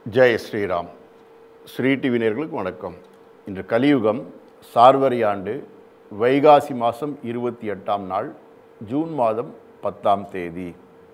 Jai Sriram. Sri TV நேயர்களுக்கு வணக்கம். இன்று கலியுகம் சார்வரி ஆண்டு வைகாசி மாதம் 28ஆம் நாள், ஜூன் மாதம் 10ஆம் தேதி.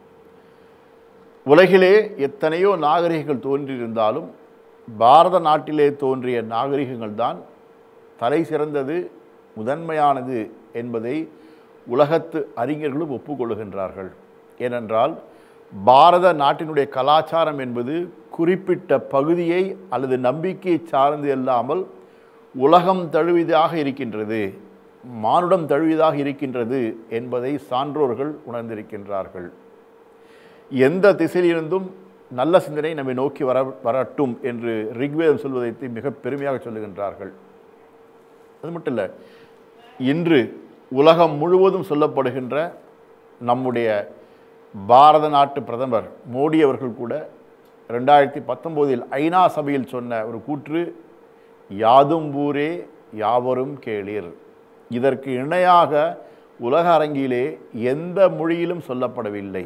உலகிலே எத்தனையோ நாகரிகங்கள் தோன்றியிருந்தாலும் பாரத நாட்டிலே தோன்றிய நாகரிகங்கள் தான் தலை சிறந்தது, முதன்மையானது என்பதை உலகத்து அறிஞர்களும் ஒப்புக்கொள்கின்றார்கள். ஏனென்றால் பாரத நாட்டினுடைய கலாச்சாரம் என்பது குறிப்பிட்ட பகுதியை அல்லது நம்பிக்கையை சார்ந்து இல்லாமல் உலகம் தழுவியதாக இருக்கின்றது, மானுடம் தழுவியதாக இருக்கின்றது என்பதை சான்றோர்கள் உணர்ந்திருக்கின்றார்கள். எந்த திசையிலிருந்தும் நல்ல சிந்தனை நம்மை நோக்கி வரட்டும் என்று ரிக்வேதம் சொல்வதை மிக பெருமையாக சொல்லுகின்றார்கள். அது மட்டும் இல்லை, இன்று உலகம் முழுவதும் சொல்லப்படுகின்ற நம்முடைய பாரத நாட்டு பிரதமர் மோடி அவர்கள் கூட 2019 ஐநா சபையில் சொன்ன ஒரு கூற்று, யாதும் ஊரே யாவரும் கேளீர். இதற்கு இணையாக உலக அரங்கிலே எந்த மொழியிலும் சொல்லப்படவில்லை.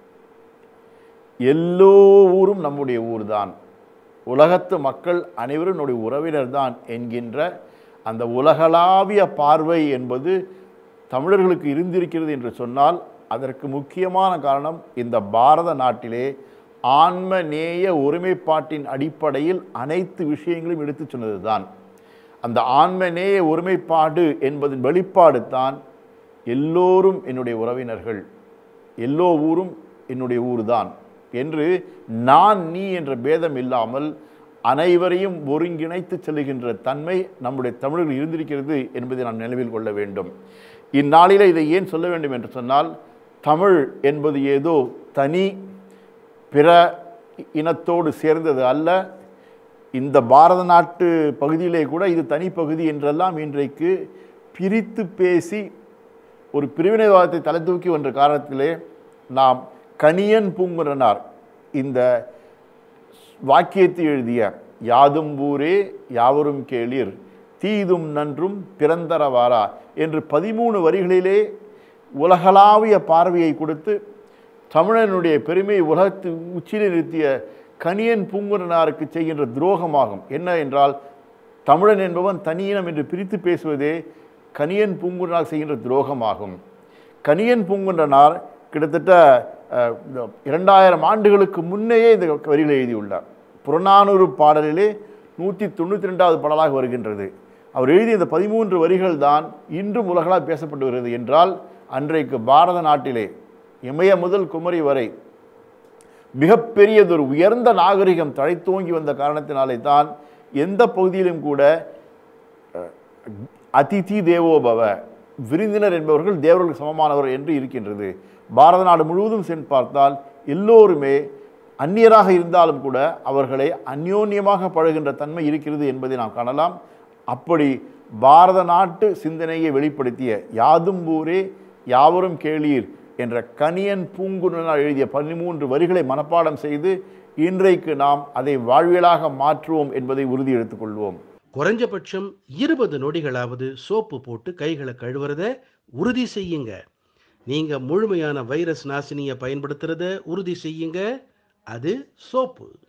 எல்லோ ஊரும் நம்முடைய ஊர்தான், உலகத்து மக்கள் அனைவரும் நம்முடைய உறவினர் தான் என்கின்ற அந்த உலகளாவிய பார்வை என்பது தமிழர்களுக்கு இருந்திருக்கிறது என்று சொன்னால் அதற்கு முக்கியமான காரணம் இந்த பாரத நாட்டிலே ஆன்ம நேய ஒருமைப்பாட்டின் அடிப்படையில் அனைத்து விஷயங்களையும் எடுத்து சொன்னது தான். அந்த ஆன்ம நேய ஒருமைப்பாடு என்பதன் வெளிப்பாடு தான் எல்லோரும் என்னுடைய உறவினர்கள், எல்லோ ஊரும் என்னுடைய ஊர்தான் என்று நான் நீ என்ற பேதம் இல்லாமல் அனைவரையும் ஒருங்கிணைத்து செல்லுகின்ற தன்மை நம்முடைய தமிழர்கள் இருந்திருக்கிறது என்பதை நாம் நினைவில் கொள்ள வேண்டும். இந்நாளில் இதை ஏன் சொல்ல வேண்டும் என்று சொன்னால், தமிழ் என்பது ஏதோ தனி பிற இனத்தோடு சேர்ந்தது அல்ல. இந்த பாரத நாட்டு பகுதியிலே கூட இது தனி பகுதி என்றெல்லாம் இன்றைக்கு பிரித்து பேசி ஒரு பிரிவினைவாதத்தை தலை தூக்கி வந்த காரணத்திலே நாம் கணியன் பூங்குன்றனார் இந்த வாக்கியத்தை எழுதிய யாதும் ஊரே யாவரும் கேளீர், தீதும் நன்றும் பிறந்தரவாரா என்று 13 வரிகளிலே உலகளாவிய பார்வையை கொடுத்து தமிழனுடைய பெருமையை உலகத்து உச்சியில் நிறுத்திய கணியன் பூங்குன்றனாருக்கு செய்கின்ற துரோகமாகும். என்ன என்றால், தமிழன் என்பவன் தனியினம் என்று பிரித்து பேசுவதே கணியன் பூங்குன்றனார் செய்கின்ற துரோகமாகும். கணியன் பூங்குன்றனார் கிட்டத்தட்ட 2000 ஆண்டுகளுக்கு முன்னையே இந்த வரிகளை எழுதியுள்ளார். புறநானூறு பாடலிலே 192வது பாடலாக வருகின்றது. அவர் எழுதிய இந்த 13 வரிகள் தான் இன்றும் உலகளால் பேசப்பட்டு வருகிறது. என்றால் அன்றைக்கு பாரத நாட்டிலே இமய முதல் குமரி வரை மிகப்பெரியதொரு உயர்ந்த நாகரிகம் தழைத்தோங்கி வந்த காரணத்தினாலே தான் எந்த பகுதியிலும் கூட அதிதி தேவோபவ, விருந்தினர் என்பவர்கள் தேவர்களுக்கு சமமானவர் என்று இருக்கின்றது. பாரத நாடு முழுவதும் சென்று பார்த்தால் எல்லோருமே அந்நியராக இருந்தாலும் கூட அவர்களை அந்யோன்யமாக பழகின்ற தன்மை இருக்கிறது என்பதை நாம் காணலாம். அப்படி பாரத நாட்டு சிந்தனையை வெளிப்படுத்திய யாதும் ஊரே யாவரும் கேளீர் என்ற கணியன் பூங்குன்றனார் எழுதிய 13 வரிகளை மனப்பாடம் செய்து இன்றைக்கு நாம் அதை வாழ்வியலாக மாற்றுவோம் என்பதை உறுதி எடுத்துக் கொள்வோம். குறைஞ்சபட்சம் 20 நொடிகளாவது சோப்பு போட்டு கைகளை கழுவுறத உறுதி செய்யுங்க. நீங்க முழுமையான வைரஸ் நாசினியை பயன்படுத்துறத உறுதி செய்யுங்க. அது சோப்பு.